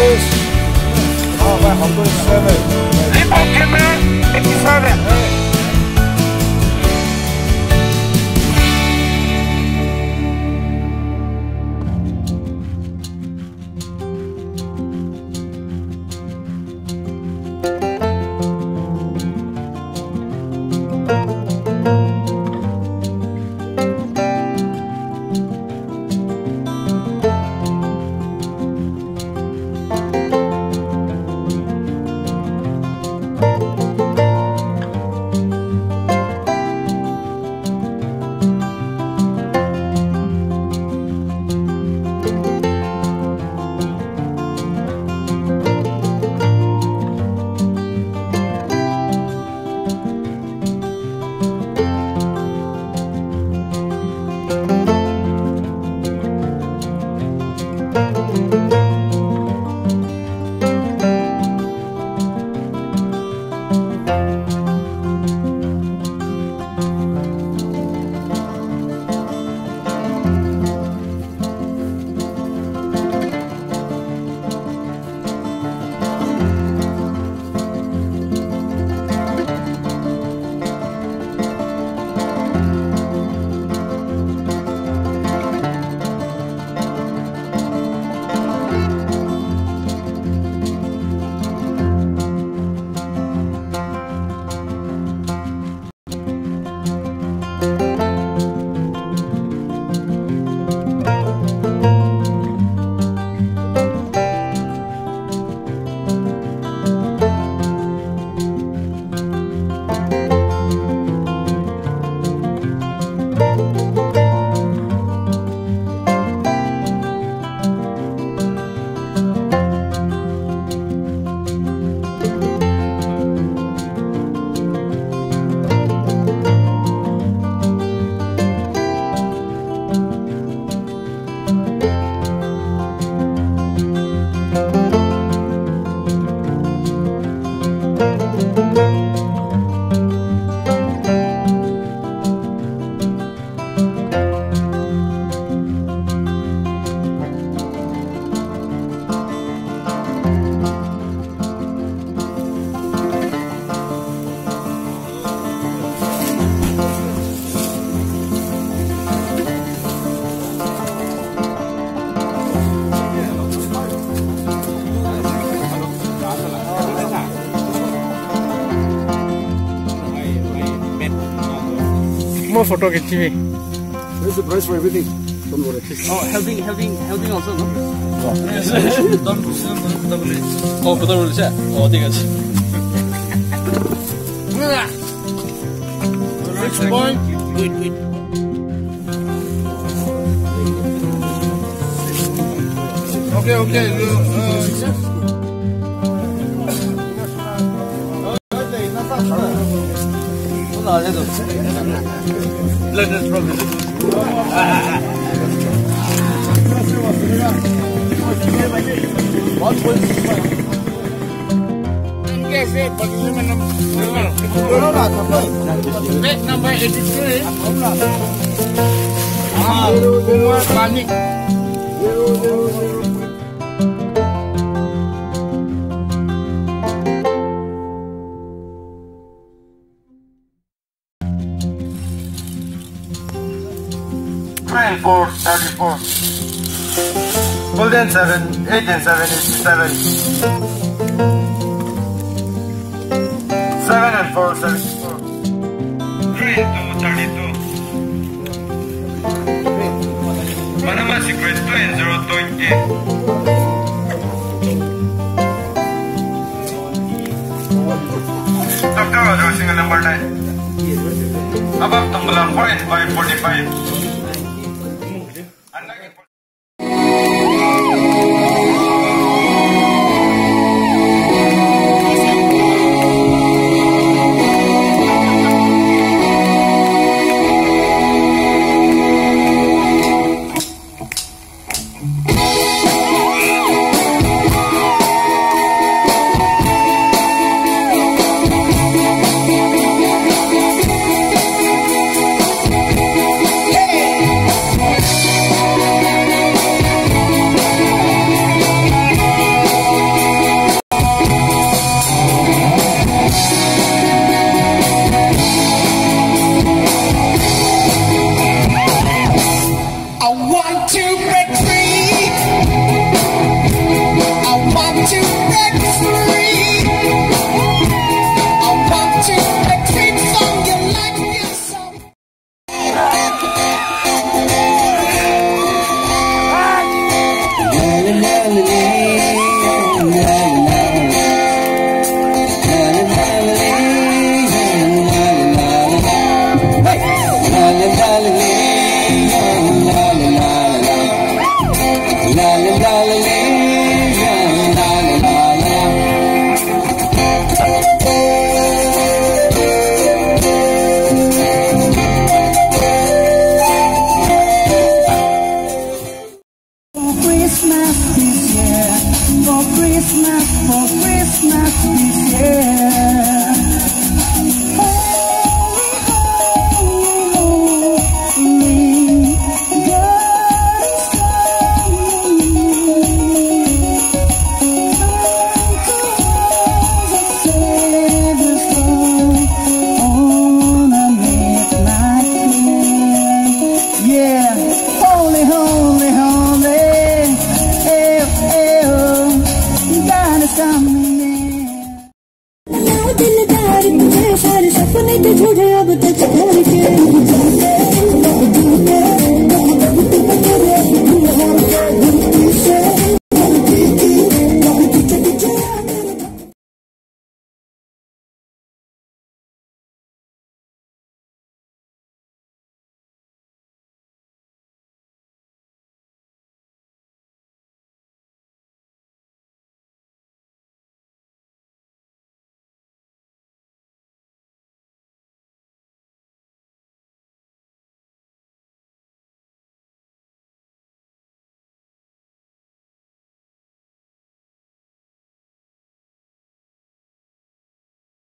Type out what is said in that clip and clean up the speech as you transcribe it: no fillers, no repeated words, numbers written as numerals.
is 7. Okay, man. 87. More photo get TV. Where's the price for everything? Don't worry. Oh, helping also, no? Oh,不都是这？哦，这个是。 Which point? Wait. Okay. Bed number 83. Kumar Panik. Four 34. Golden 7, 8 and 7 is 7. 7 and 4, 74. 3 and 2, 32. Panama Secret 2 and 0, 20. Dr. Roger, single number 9. Above Tunggalang 4 and 5, 45. break free. I want to break free. I want to break free from your life. You're so for Christmas this year.